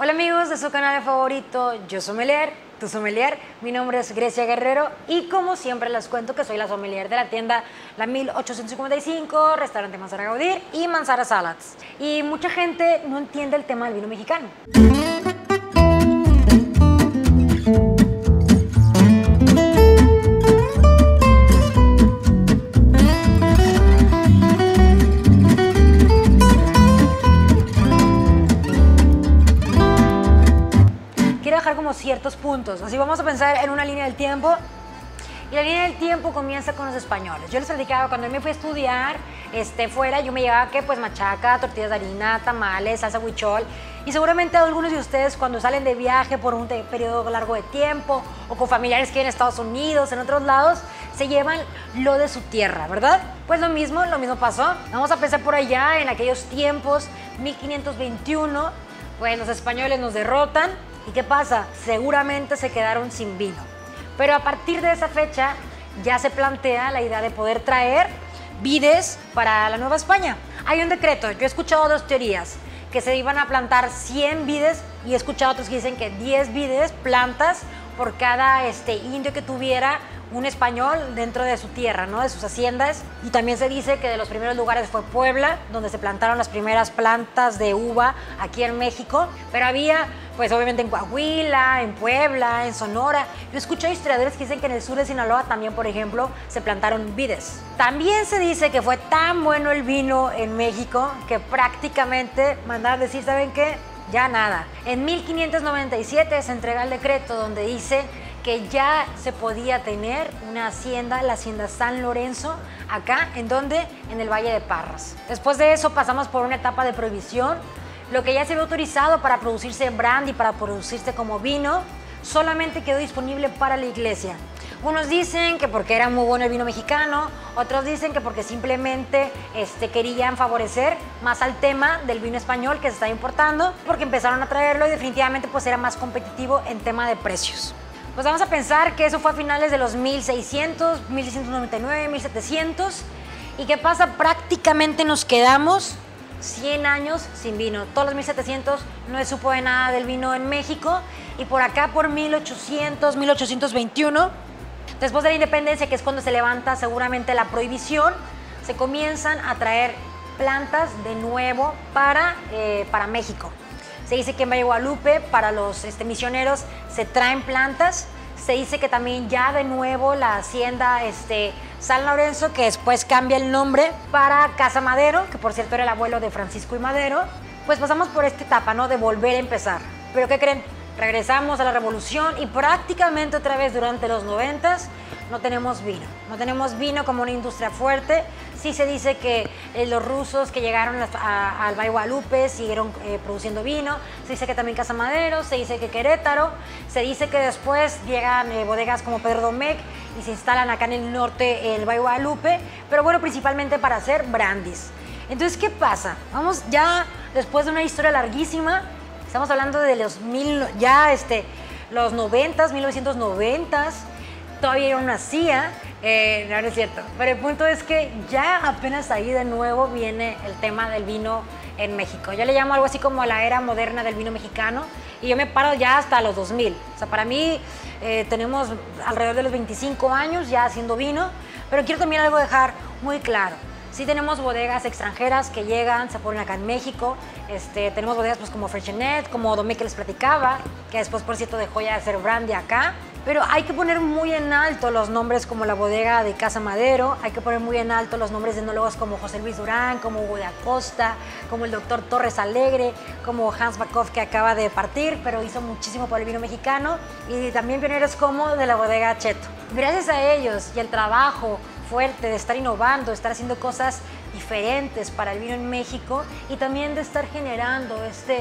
Hola amigos de su canal favorito, Yo Sommelier, tu sommelier. Mi nombre es Grecia Guerrero y como siempre les cuento que soy la sommelier de la tienda La 1855, restaurante Manzara Gaudí y Manzara Salads. Y mucha gente no entiende el tema del vino mexicano. Dejar como ciertos puntos, así vamos a pensar en una línea del tiempo y la línea del tiempo comienza con los españoles. Yo les platicaba cuando me fui a estudiar fuera, yo me llevaba pues machaca, tortillas de harina, tamales, salsa huichol, y seguramente algunos de ustedes cuando salen de viaje por un periodo largo de tiempo o con familiares que viven en Estados Unidos, en otros lados, se llevan lo de su tierra, ¿verdad? Pues lo mismo pasó. Vamos a pensar por allá en aquellos tiempos, 1521, pues los españoles nos derrotan. ¿Y qué pasa? Seguramente se quedaron sin vino. Pero a partir de esa fecha ya se plantea la idea de poder traer vides para la Nueva España. Hay un decreto, yo he escuchado dos teorías, que se iban a plantar 100 vides y he escuchado otros que dicen que 10 vides, plantas, por cada indio que tuviera un español dentro de su tierra, ¿no? De sus haciendas. Y también se dice que de los primeros lugares fue Puebla, donde se plantaron las primeras plantas de uva aquí en México. Pero había, pues obviamente en Coahuila, en Puebla, en Sonora. Yo escuché historiadores que dicen que en el sur de Sinaloa también, por ejemplo, se plantaron vides. También se dice que fue tan bueno el vino en México que prácticamente mandaron decir, ¿saben qué? Ya nada. En 1597 se entrega el decreto donde dice que ya se podía tener una hacienda, la hacienda San Lorenzo, acá, ¿en dónde? En el Valle de Parras. Después de eso pasamos por una etapa de prohibición. Lo que ya se había autorizado para producirse brandy, para producirse como vino, solamente quedó disponible para la iglesia. Unos dicen que porque era muy bueno el vino mexicano, otros dicen que porque simplemente querían favorecer más al tema del vino español que se está importando, porque empezaron a traerlo y definitivamente pues era más competitivo en tema de precios. Pues vamos a pensar que eso fue a finales de los 1600, 1699, 1700. ¿Y qué pasa? Prácticamente nos quedamos 100 años sin vino. Todos los 1700 no se supo de nada del vino en México. Y por acá, por 1800, 1821, después de la independencia, que es cuando se levanta seguramente la prohibición, se comienzan a traer plantas de nuevo para México. Se dice que en Valle de Guadalupe, para los misioneros, se traen plantas. Se dice que también ya de nuevo la hacienda San Lorenzo, que después cambia el nombre para Casa Madero, que por cierto era el abuelo de Francisco y Madero. Pues pasamos por esta etapa, ¿no? De volver a empezar. ¿Pero qué creen? Regresamos a la revolución y prácticamente otra vez durante los 90s no tenemos vino. No tenemos vino como una industria fuerte. Sí se dice que los rusos que llegaron al Valle de Guadalupe siguieron produciendo vino. Se dice que también Casa Madero, se dice que Querétaro. Se dice que después llegan bodegas como Pedro Domecq y se instalan acá en el norte el Valle de Guadalupe. Pero bueno, principalmente para hacer brandies. Entonces, ¿qué pasa? Vamos ya después de una historia larguísima. Estamos hablando de los los 90s, 1990s. Todavía yo no nacía, no es cierto. Pero el punto es que ya apenas ahí de nuevo viene el tema del vino en México. Yo le llamo algo así como la era moderna del vino mexicano y yo me paro ya hasta los 2000. O sea, para mí tenemos alrededor de los 25 años ya haciendo vino, pero quiero también algo dejar muy claro. Sí tenemos bodegas extranjeras que llegan, se ponen acá en México. Tenemos bodegas pues, como Freixenet, como Domecq que les platicaba, que después, por cierto, dejó ya de ser brandy acá. Pero hay que poner muy en alto los nombres como la bodega de Casa Madero, hay que poner muy en alto los nombres de enólogos como José Luis Durán, como Hugo de Acosta, como el doctor Torres Alegre, como Hans Backhoff que acaba de partir, pero hizo muchísimo por el vino mexicano, y también pioneros como de la bodega Cheto. Gracias a ellos y el trabajo fuerte de estar innovando, de estar haciendo cosas diferentes para el vino en México y también de estar generando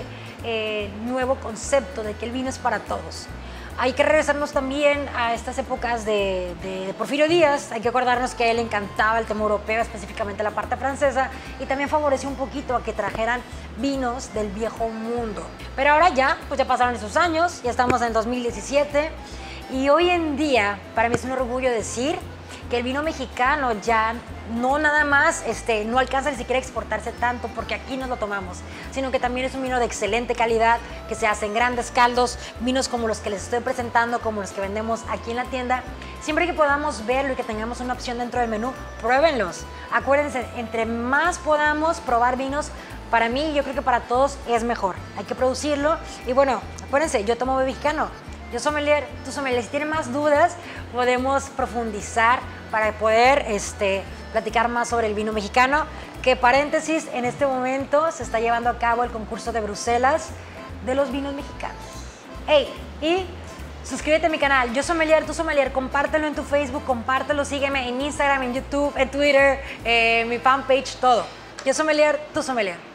nuevo concepto de que el vino es para todos. Hay que regresarnos también a estas épocas de Porfirio Díaz. Hay que acordarnos que a él le encantaba el tema europeo, específicamente la parte francesa, y también favoreció un poquito a que trajeran vinos del viejo mundo. Pero ahora ya, pues ya pasaron esos años, ya estamos en 2017, y hoy en día para mí es un orgullo decir que el vino mexicano ya no nada más, no alcanza ni siquiera a exportarse tanto porque aquí nos lo tomamos, sino que también es un vino de excelente calidad, que se hace en grandes caldos, vinos como los que les estoy presentando, como los que vendemos aquí en la tienda. Siempre que podamos verlo y que tengamos una opción dentro del menú, pruébenlos. Acuérdense, entre más podamos probar vinos, para mí, yo creo que para todos es mejor. Hay que producirlo. Y bueno, acuérdense, yo tomo mexicano. Yo sommelier, tú sommelier. Si tienen más dudas, podemos profundizar para poder platicar más sobre el vino mexicano. Que paréntesis, en este momento se está llevando a cabo el concurso de Bruselas de los vinos mexicanos. Hey, y suscríbete a mi canal. Yo sommelier, tú sommelier. Compártelo en tu Facebook, compártelo, sígueme en Instagram, en YouTube, en Twitter, mi fanpage, todo. Yo sommelier, tú sommelier.